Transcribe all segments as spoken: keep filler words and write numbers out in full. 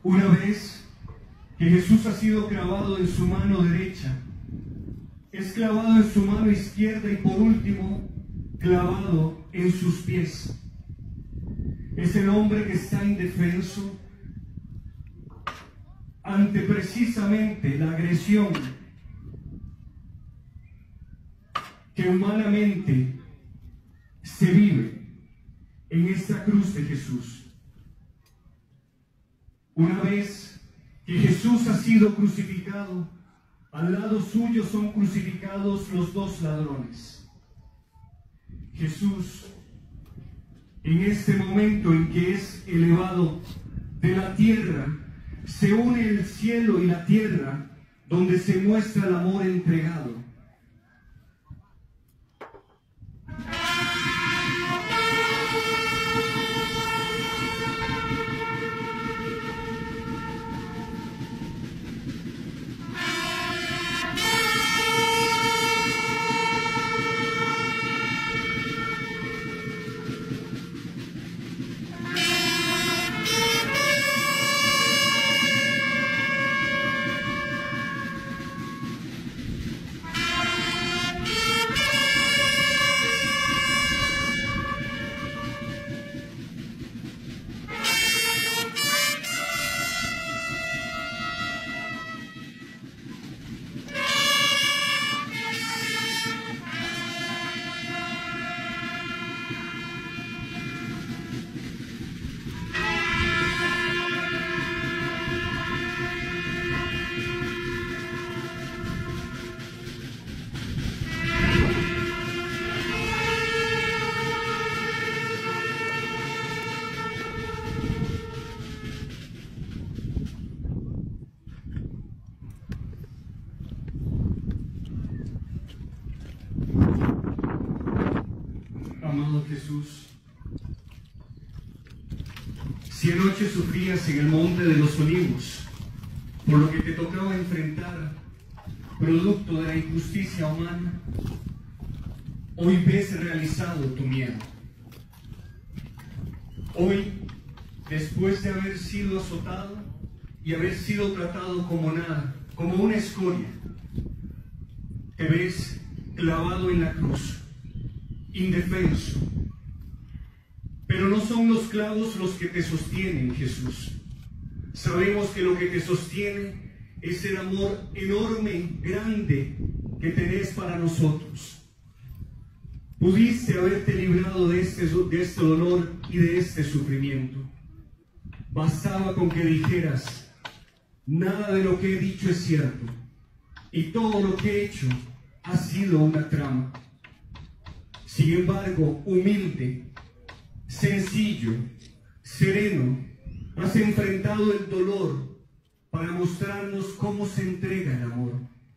Una vez que Jesús ha sido clavado en su mano derecha, es clavado en su mano izquierda y por último clavado en sus pies. Es el hombre que está indefenso ante precisamente la agresión que humanamente se vive en esta cruz de Jesús. Una vez que Jesús ha sido crucificado, al lado suyo son crucificados los dos ladrones. Jesús, en este momento en que es elevado de la tierra, se une el cielo y la tierra, donde se muestra el amor entregado. Amado Jesús, si anoche sufrías en el monte de los olivos por lo que te tocaba enfrentar, producto de la injusticia humana, hoy ves realizado tu miedo. Hoy, después de haber sido azotado y haber sido tratado como nada, como una escoria, te ves clavado en la cruz, indefenso. Pero no son los clavos los que te sostienen, Jesús. Sabemos que lo que te sostiene es el amor enorme, grande que tenés para nosotros. Pudiste haberte librado de este, de este dolor y de este sufrimiento. Bastaba con que dijeras: nada de lo que he dicho es cierto, y todo lo que he hecho ha sido una trama. Sin embargo, humilde, sencillo, sereno, has enfrentado el dolor para mostrarnos cómo se entrega el amor.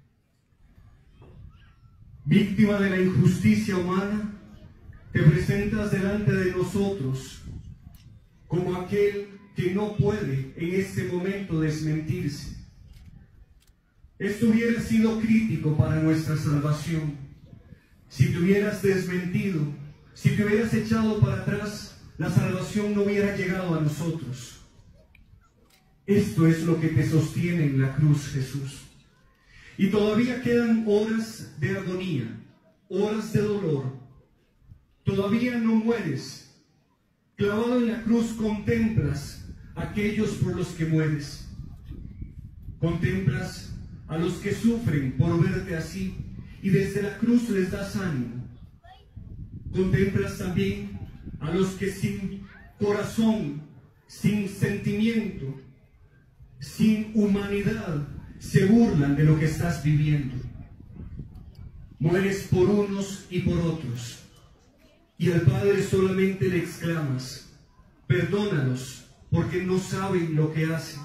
Víctima de la injusticia humana, te presentas delante de nosotros como aquel que no puede en este momento desmentirse. Esto hubiera sido crítico para nuestra salvación. Si te hubieras desmentido, si te hubieras echado para atrás, la salvación no hubiera llegado a nosotros. Esto es lo que te sostiene en la cruz, Jesús. Y todavía quedan horas de agonía, horas de dolor. Todavía no mueres. Clavado en la cruz contemplas a aquellos por los que mueres. Contemplas a los que sufren por verte así, y desde la cruz les das ánimo. Contemplas también a los que sin corazón, sin sentimiento, sin humanidad, se burlan de lo que estás viviendo. Mueres por unos y por otros, y al Padre solamente le exclamas: perdónalos, porque no saben lo que hacen.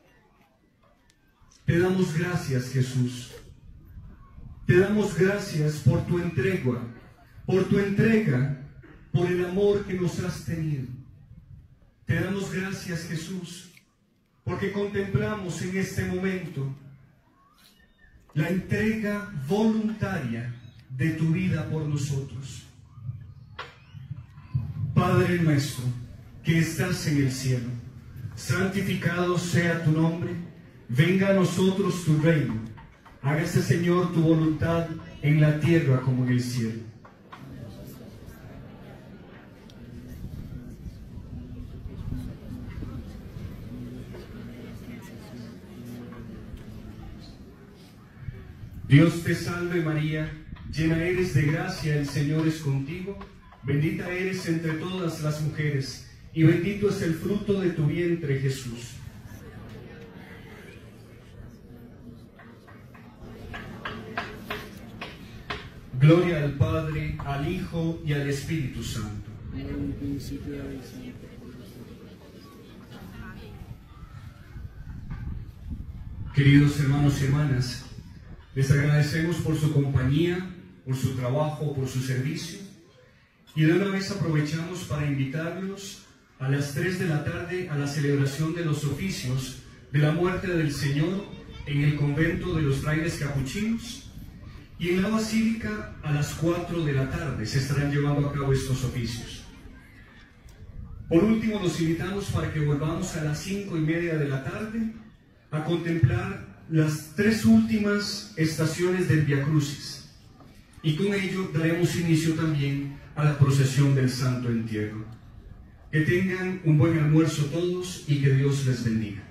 Te damos gracias, Jesús. Te damos gracias por tu entrega, por tu entrega, por el amor que nos has tenido. Te damos gracias, Jesús, porque contemplamos en este momento la entrega voluntaria de tu vida por nosotros. Padre nuestro, que estás en el cielo, santificado sea tu nombre, venga a nosotros tu reino, hágase, Señor, tu voluntad en la tierra como en el cielo. Dios te salve María, llena eres de gracia, el Señor es contigo, bendita eres entre todas las mujeres, y bendito es el fruto de tu vientre, Jesús. Gloria al Padre, al Hijo y al Espíritu Santo. Queridos hermanos y hermanas, les agradecemos por su compañía, por su trabajo, por su servicio, y de una vez aprovechamos para invitarlos a las tres de la tarde a la celebración de los oficios de la muerte del Señor en el convento de los frailes capuchinos, y en la basílica a las cuatro de la tarde se estarán llevando a cabo estos oficios. Por último, los invitamos para que volvamos a las cinco y media de la tarde a contemplar las tres últimas estaciones del Vía Crucis, y con ello daremos inicio también a la procesión del Santo Entierro. Que tengan un buen almuerzo todos y que Dios les bendiga.